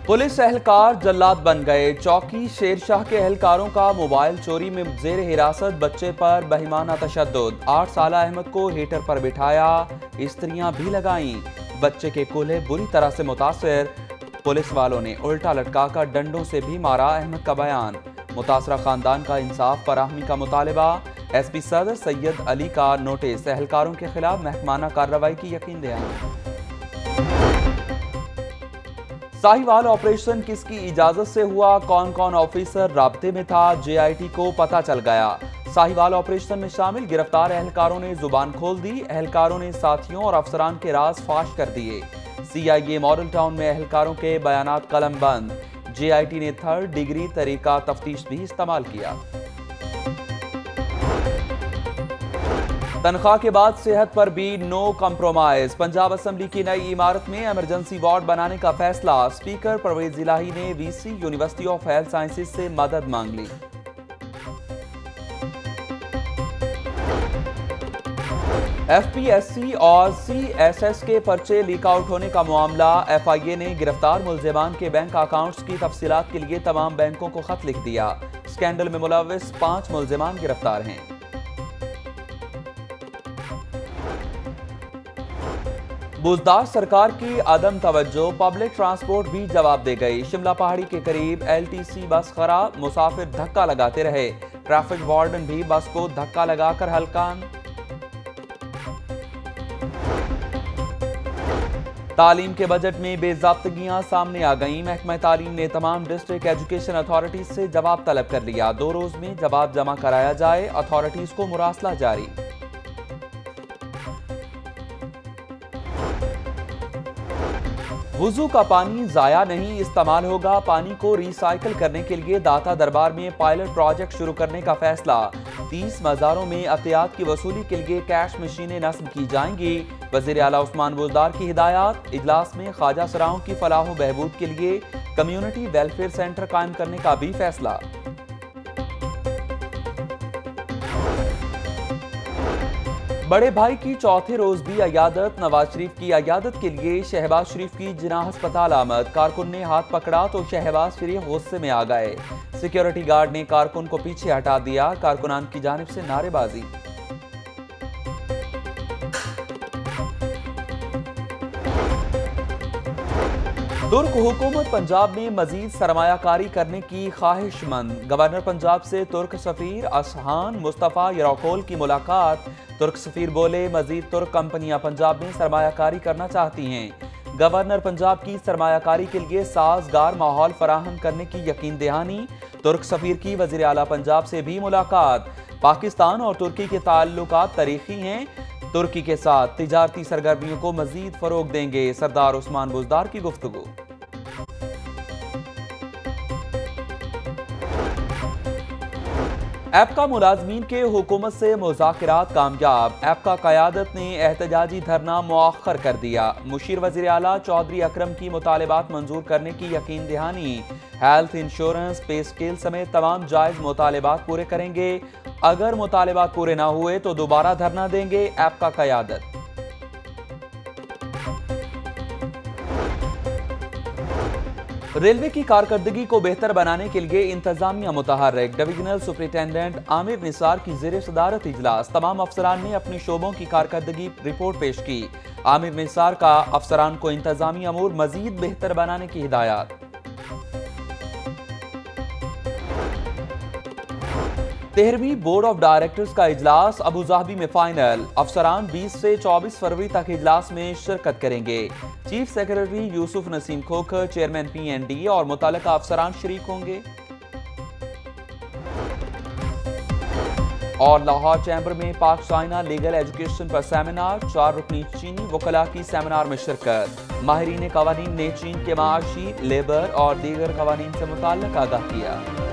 Police एहलकार जल्लाद बन गए। चौकी शेरशाह के एहलकारों का मोबाइल चोरी में जेर हिरासत बच्चे पर बहिमाना तशद्दुद। 8 साला अहमद को हीटर पर बिठाया, स्त्रियां भी लगाईं। बच्चे के कूल्हे बुरी तरह से मुतासिर। पुलिस वालों ने उल्टा लटकाकर डंडों से भी मारा। अहमद का बयान। मुतासरा खानदान का इंसाफ फराहमी का मुतालबा। SP सदर सैयद अली का नोटिस। एहलकारों के खिलाफ महकमाना कार्रवाई की यकीन दहानी। साहिवाल ऑपरेशन किसकी इजाजत से हुआ, कौन कौन ऑफिसर राब्ते में था, JIT को पता चल गया। साहिवाल ऑपरेशन में शामिल गिरफ्तार एहलकारों ने जुबान खोल दी। एहलकारों ने साथियों और अफसरान के राज फाश कर दिए। CIA मॉडल टाउन में एहलकारों के बयानात कलम बंद। JIT ने 3rd डिग्री तरीका तफ्तीश भी इस्तेमाल किया। तनख्वाह के बाद सेहत पर भी नो कम्प्रोमाइज। पंजाब असेंबली की नई इमारत में इमरजेंसी वार्ड बनाने का फैसला। स्पीकर परवेज इलाही ने VC university of health sciences से मदद मांग ली। FPSC और CSS के पर्चे लीक आउट होने का मामला। FIA ने गिरफ्तार मुल्जिमान के बैंक अकाउंट्स की तफसीलात के लिए तमाम बैंकों को खत लिख दिया। स्कैंडल में मुलव्विस 5 मुल्जिमान गिरफ्तार हैं। बुजदार सरकार की अदम तवज्जो, पब्लिक ट्रांसपोर्ट भी जवाब दे गई। शिमला पहाड़ी के करीब LTC बस खराब, मुसाफिर धक्का लगाते रहे। ट्रैफिक वार्डन भी बस को धक्का लगाकर हलकान। तालीम के बजट में बेज़ाब्तगियां सामने आ गईं। महकमा तालीम ने तमाम डिस्ट्रिक्ट एजुकेशन अथॉरिटीज से जवाब तलब कर लिया। 2 रोज में जवाब जमा कराया जाए। अथॉरिटीज को मुरासला जारी। वुजू का पानी जाया नहीं इस्तेमाल होगा। पानी को रिसाइकिल करने के लिए दाता दरबार में पायलट प्रोजेक्ट शुरू करने का फैसला। 30 मज़ारों में अतियात की वसूली के लिए कैश मशीनें नस्ब की जाएंगी। वज़ीर आला उस्मान बुज़दार की हिदायत। इजलास में ख्वाजा सराओं की फलाह बहबूद के लिए कम्युनिटी वेलफेयर सेंटर कायम करने का भी फैसला। बड़े भाई की चौथे रोज भी अयादत। नवाज शरीफ की अयादत के लिए शहबाज शरीफ की जिना अस्पताल आमद। कारकुन ने हाथ पकड़ा तो शहबाज शरीफ गुस्से में आ गए। सिक्योरिटी गार्ड ने कारकुन को पीछे हटा दिया। कारकुनान की जानिब से नारेबाजी। तुर्क हुकूमत पंजाब में मजीद सरमायाकारी करने की ख्वाहिशमंद। गवर्नर पंजाब से तुर्क सफीर असहान मुस्तफ़ा यराकोल की मुलाकात। तुर्क सफीर बोले, मजीद तुर्क कंपनियां पंजाब में सरमायाकारी करना चाहती हैं। गवर्नर पंजाब की सरमायाकारी के लिए साजगार माहौल फराहम करने की यकीन दहानी। तुर्क सफीर की वज़ीर आला पंजाब से भी मुलाकात। पाकिस्तान और तुर्की के ताल्लुकात तारीखी हैं। तुर्की के साथ तिजारती सरगर्मियों को मजीद फरोग देंगे। सरदार उस्मान बुज़दार की गुफ्तगू। एपका मुलाजमीन के हुकूमत से मुज़ाकरात कामयाब। एपका क़यादत ने एहतजाजी धरना मुअख्खर कर दिया। मुशीर वज़ीर आला चौधरी अकरम की मुतालबात मंजूर करने की यकीन दहानी। हेल्थ इंश्योरेंस, पे स्केल समेत तमाम जायज़ मुतालबात पूरे करेंगे। अगर मुतालबात पूरे ना हुए तो दोबारा धरना देंगे। एपका क़यादत। रेलवे की कारकर्दगी को बेहतर बनाने के लिए इंतजामिया मुतहर्रिक। डिवीजनल सुपरिटेंडेंट आमिर निसार की ज़ेर सदारत इजलास। तमाम अफसरान ने अपनी शोबों की कारकर्दगी रिपोर्ट पेश की। आमिर निसार का अफसरान को इंतजामी अमूर मजीद बेहतर बनाने की हिदायत। 13वीं बोर्ड ऑफ डायरेक्टर्स का इजलास अबुधाबी में फाइनल। अफसरान 20 से 24 फरवरी तक इजलास में शिरकत करेंगे। Chief secretary Yousuf Naseem Khokhar, chairman PND और मुतल्लिका अफसरान शरीक होंगे। और लाहौर चैम्बर में पाक चाइना लीगल एजुकेशन पर सेमिनार। 4 रुकनी चीनी वकला की सेमिनार में शिरकत। माहिरीन कवानीन ने चीन के माशी, लेबर और दीगर कवानीन से मुताल्लिक आगाह किया।